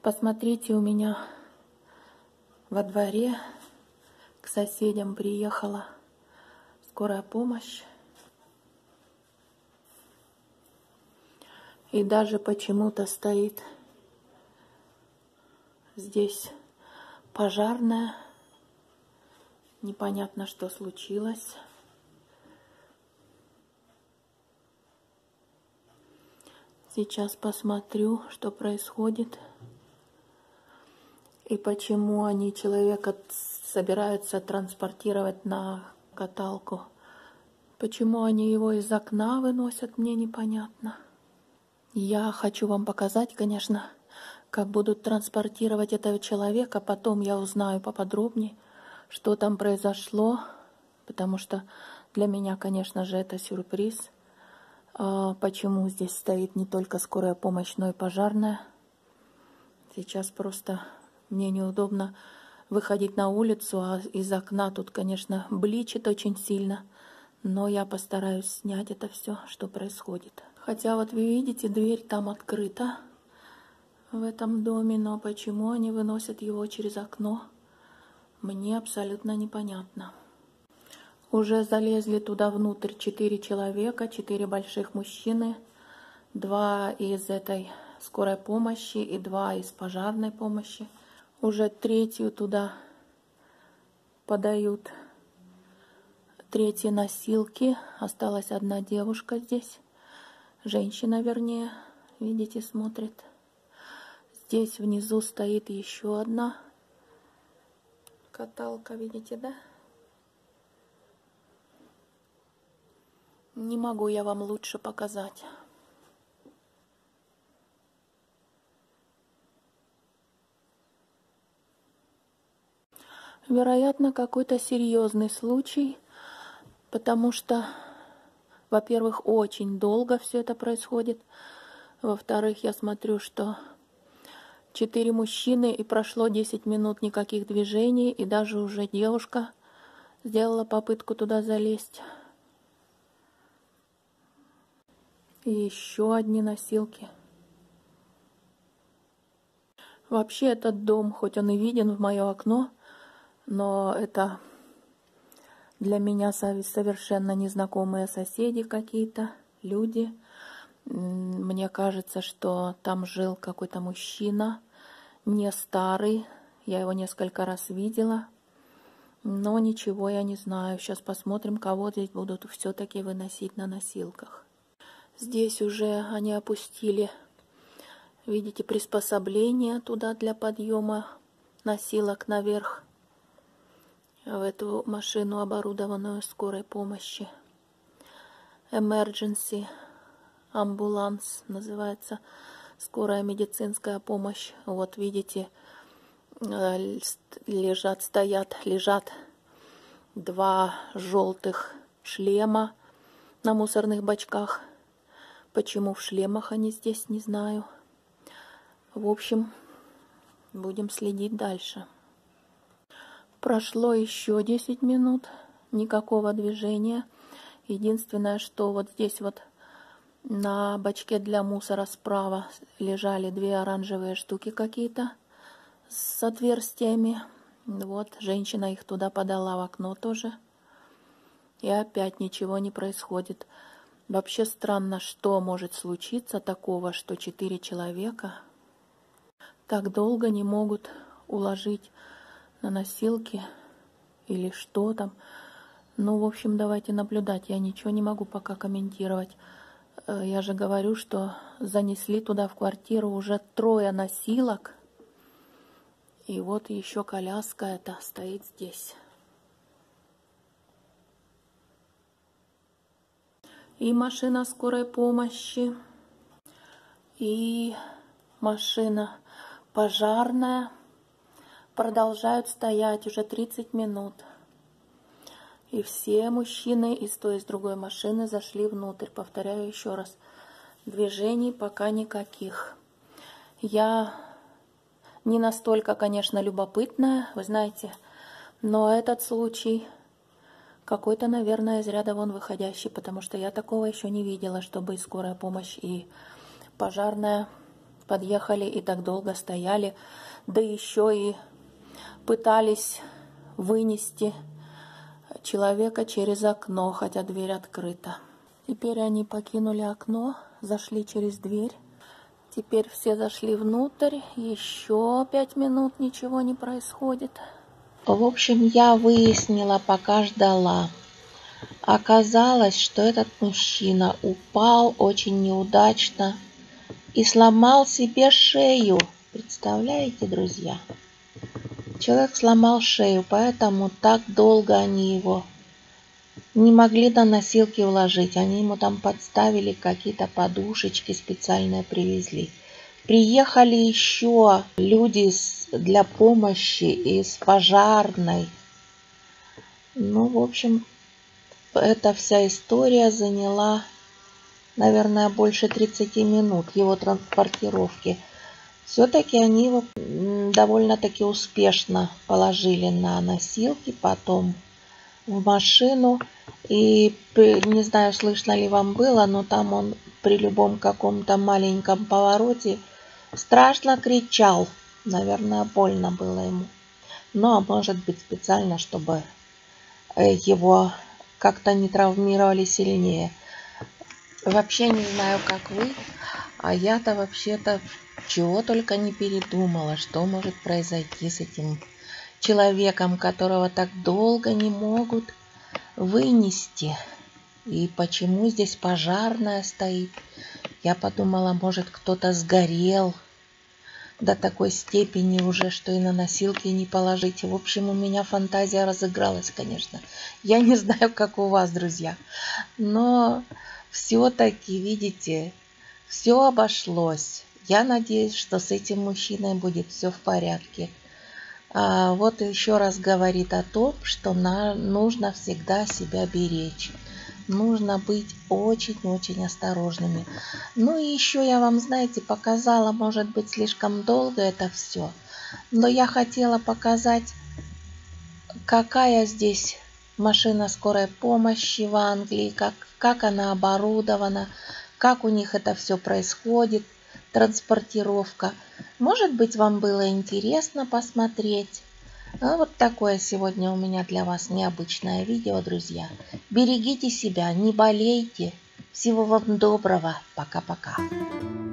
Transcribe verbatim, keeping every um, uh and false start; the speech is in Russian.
Посмотрите, у меня во дворе к соседям приехала скорая помощь. И даже почему-то стоит здесь пожарная. Непонятно, что случилось. Сейчас посмотрю, что происходит. И почему они человека собираются транспортировать на каталку. Почему они его из окна выносят, мне непонятно. Я хочу вам показать, конечно, как будут транспортировать этого человека. Потом я узнаю поподробнее, что там произошло. Потому что для меня, конечно же, это сюрприз. А почему здесь стоит не только скорая помощь, но и пожарная. Сейчас просто мне неудобно выходить на улицу, а из окна тут, конечно, бличит очень сильно. Но я постараюсь снять это все, что происходит. Хотя вот вы видите, дверь там открыта в этом доме, но почему они выносят его через окно, мне абсолютно непонятно. Уже залезли туда внутрь четыре человека, четыре больших мужчины, два из этой скорой помощи и два из пожарной помощи. Уже третью туда подают, третьи носилки. Осталась одна девушка здесь, женщина вернее, видите, смотрит. Здесь внизу стоит еще одна каталка, видите, да? Не могу я вам лучше показать. Вероятно, какой-то серьезный случай, потому что, во-первых, очень долго все это происходит. Во-вторых, я смотрю, что четыре мужчины, и прошло десять минут никаких движений, и даже уже девушка сделала попытку туда залезть. И еще одни носилки. Вообще этот дом, хоть он и виден в мое окно, но это для меня совершенно незнакомые соседи какие-то, люди. Мне кажется, что там жил какой-то мужчина, не старый. Я его несколько раз видела, но ничего я не знаю. Сейчас посмотрим, кого здесь будут все-таки выносить на носилках. Здесь уже они опустили, видите, приспособление туда для подъема носилок наверх, в эту машину, оборудованную скорой помощи. Emergency амбуланс называется, скорая медицинская помощь. Вот видите, лежат, стоят, лежат два желтых шлема на мусорных бачках. Почему в шлемах они здесь, не знаю. В общем, будем следить дальше. Прошло еще десять минут, никакого движения. Единственное, что вот здесь вот на бачке для мусора справа лежали две оранжевые штуки какие-то с отверстиями. Вот, женщина их туда подала в окно тоже. И опять ничего не происходит. Вообще странно, что может случиться такого, что четыре человека так долго не могут уложить на носилки или что там. Ну, в общем, давайте наблюдать. Я ничего не могу пока комментировать. Я же говорю, что занесли туда в квартиру уже трое носилок. И вот еще коляска эта стоит здесь. И машина скорой помощи, и машина пожарная продолжают стоять уже тридцать минут. И все мужчины из той и с другой машины зашли внутрь. Повторяю еще раз, движений пока никаких. Я не настолько, конечно, любопытная, вы знаете, но этот случай какой-то, наверное, из ряда вон выходящий, потому что я такого еще не видела, чтобы и скорая помощь, и пожарная Подъехали и так долго стояли, да еще и пытались вынести человека через окно, хотя дверь открыта. Теперь они покинули окно, зашли через дверь. Теперь все зашли внутрь, еще пять минут ничего не происходит. В общем, я выяснила, пока ждала. Оказалось, что этот мужчина упал очень неудачно и сломал себе шею. Представляете, друзья? Человек сломал шею, поэтому так долго они его не могли на носилки уложить. Они ему там подставили какие-то подушечки, специальные привезли. Приехали еще люди для помощи из пожарной. Ну, в общем, эта вся история заняла, наверное, больше тридцати минут его транспортировки. Все-таки они его довольно-таки успешно положили на носилки, потом в машину. И не знаю, слышно ли вам было, но там он при любом каком-то маленьком повороте страшно кричал. Наверное, больно было ему. Ну, а может быть, специально, чтобы его как-то не травмировали сильнее. Вообще не знаю, как вы, а я-то вообще-то чего только не передумала, что может произойти с этим человеком, которого так долго не могут вынести. И почему здесь пожарная стоит? Я подумала, может, кто-то сгорел до такой степени уже, что и на носилки не положить. В общем, у меня фантазия разыгралась, конечно. Я не знаю, как у вас, друзья. Но все-таки, видите, все обошлось. Я надеюсь, что с этим мужчиной будет все в порядке. А вот еще раз говорит о том, что на, нужно всегда себя беречь. Нужно быть очень-очень осторожными. Ну и еще я вам, знаете, показала, может быть, слишком долго это все. Но я хотела показать, какая здесь машина скорой помощи в Англии, как, как она оборудована, как у них это все происходит, транспортировка. Может быть, вам было интересно посмотреть. А вот такое сегодня у меня для вас необычное видео, друзья. Берегите себя, не болейте. Всего вам доброго. Пока-пока.